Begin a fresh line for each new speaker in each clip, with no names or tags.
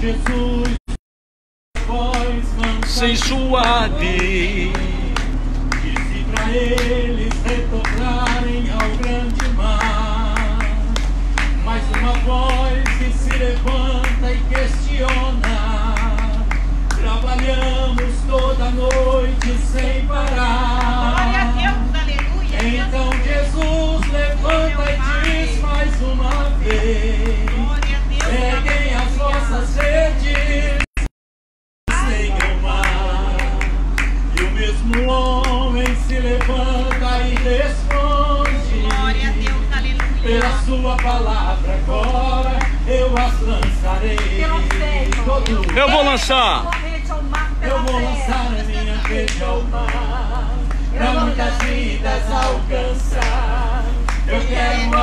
Jesus, voz
sensuade,
disse pra eles retornarem ao grande mar. Mas uma voz que se levanta e questiona: trabalhamos toda noite sem parar.
Glória a Deus, aleluia.
Então Jesus levanta e diz mais uma vez:
Glória a Deus,
peguem as vossas redes sem o mar. E o mesmo homem se levanta e responde:
glória a Deus, aleluia.
pela sua palavra agora eu as lançarei.
eu vou lançar.
Eu vou lançar a minha rede ao mar, pra muitas vidas alcançar. Eu quero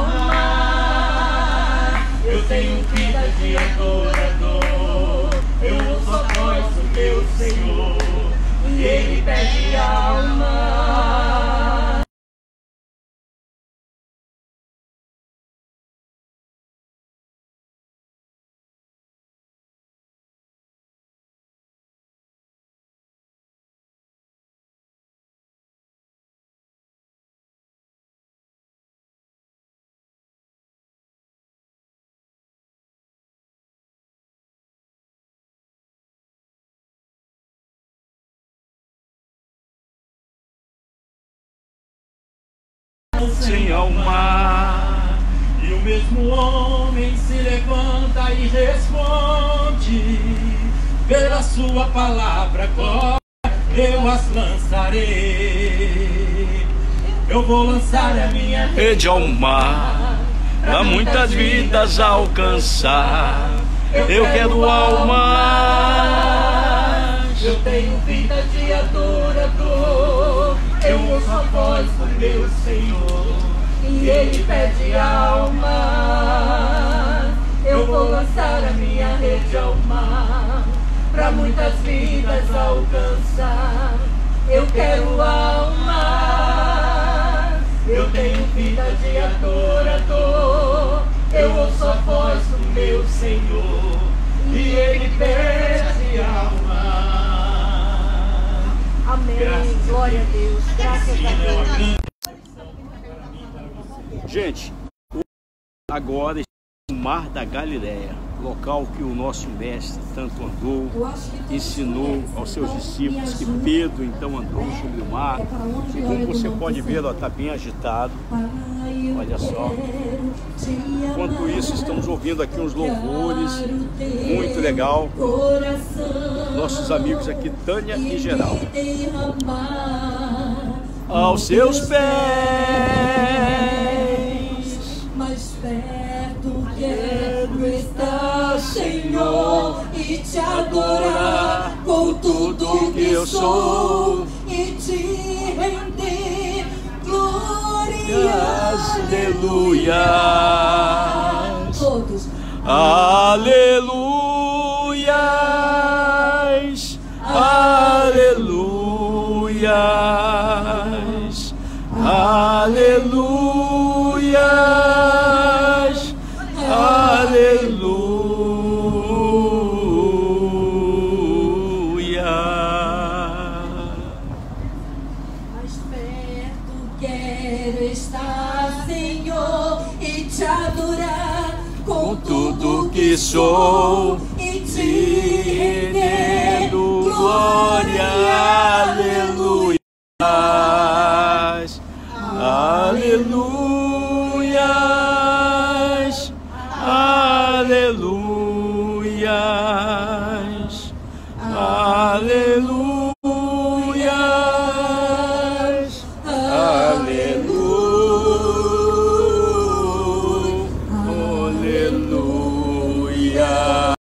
alma, eu tenho vida de adorador. Eu ouço a voz do meu Senhor e Ele pede alma.
Sem alma.
E o mesmo homem se levanta e responde: pela sua palavra agora eu as lançarei. Eu vou lançar a minha
Rede ao mar, pra muitas vidas alcançar. Eu quero almas.
Eu tenho vida de adorador. Eu ouço a voz do meu Senhor e Ele pede alma. Eu vou lançar a minha rede ao mar, pra muitas vidas alcançar. Eu quero alma. Eu tenho vida de adorador. Eu ouço a voz do meu Senhor e Ele pede alma.
Amém. Glória a Deus. Graças a Deus.
Gente, agora o Mar da Galileia, local que o nosso mestre tanto andou, ensinou aos seus discípulos, que Pedro então andou sobre o mar. E como você pode ver, está bem agitado. Olha só. Enquanto isso, estamos ouvindo aqui uns louvores, muito legal. Nossos amigos aqui, Tânia e Geraldo. Aos seus pés,
mais perto quero estar, Senhor, e te adorar com tudo que eu sou e te render glórias.
aleluias,
Todos.
aleluias, aleluias, aleluias, aleluia.
Mais perto quero estar, Senhor, e te adorar com
Tudo que sou,
e
te
te render
rendendo glória, aleluias, aleluia.